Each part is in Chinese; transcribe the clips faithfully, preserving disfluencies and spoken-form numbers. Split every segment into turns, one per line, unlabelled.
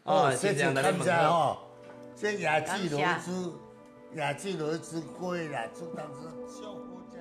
哦，谢谢感谢吼，这野鸡螺丝，野鸡螺丝贵啦，做当时小好食。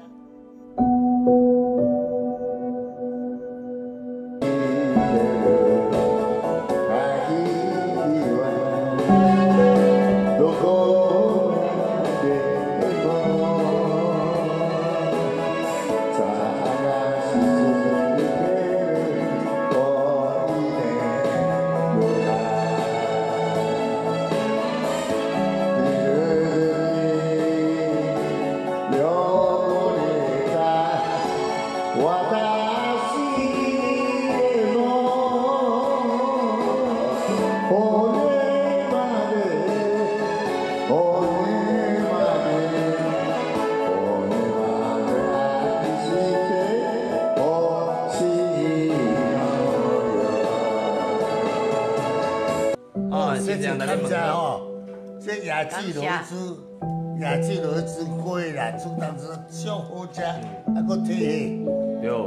哦，谢谢感谢吼，这野鸡螺丝，野鸡螺丝贵啦，做当时小好食，还佫体气。有。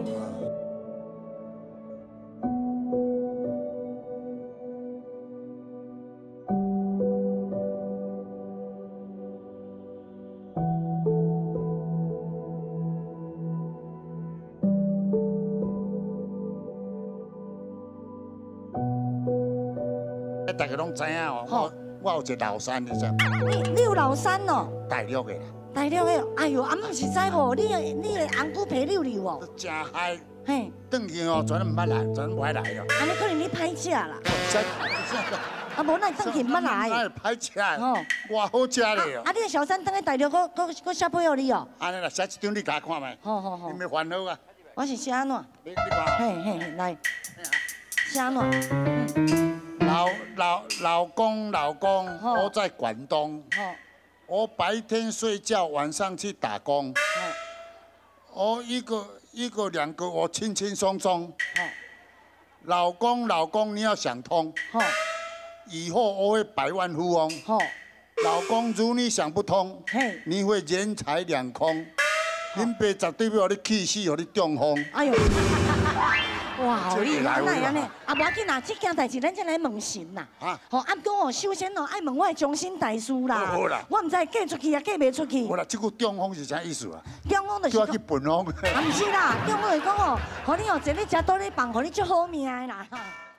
大家拢知影哦，我我有一个老山，你知？
你你有老山哦？
大陆的啦。
大陆的，哎呦，啊，唔是知无？你的你的红菇皮溜溜哦。
真嗨。
嘿。
转去哦，全唔捌来，全唔爱来哦。
安尼可能你歹食啦。啊，无那转去唔捌来。
那歹食。哦。哇，好食咧哦。
啊，你的小三等下大陆，佫佫佫写配互你哦。
安尼啦，写一张你甲我看觅。
好好好。
你咪烦恼啊。
我是写安怎？
你你看。
嘿嘿，来。写安怎？
老老老公，老公，我在广东。我白天睡觉，晚上去打工。我一个一个两个，我轻轻松松。老公，老公，你要想通。以后我会百万富翁。老公，如你想不通，你会人财两空。恁爸绝对要你气死，予你中风。哎呦！
哇，你哪来安尼？啊，无要紧啦，这件代志咱再来问神啦。啊，好，啊，不过哦，首先哦，爱问我的终身大事啦。好啦，我唔知嫁出去啊，嫁袂出去。
好啦，这句中风是啥意思啊？
中风就是
叫我去奔风。
啊，唔是啦，中风是讲哦，互你哦，坐咧食倒咧放，互你足好命的啦。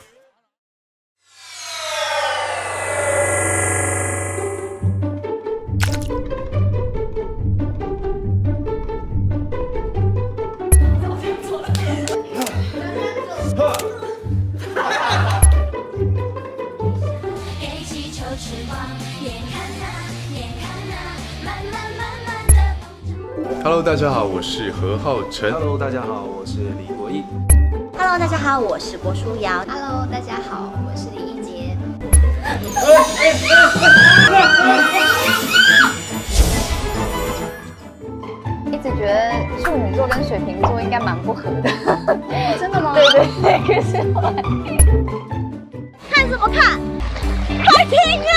Hello， 大家好，我是何浩晨。
Hello， 大家好，我是李国毅。
Hello， 大家好，我是郭书瑶。Hello， 大家好，我是李一杰。一直觉得处女座跟水瓶座应该蛮不合的。真的吗？对对对，可是后来看什么看？快听啊！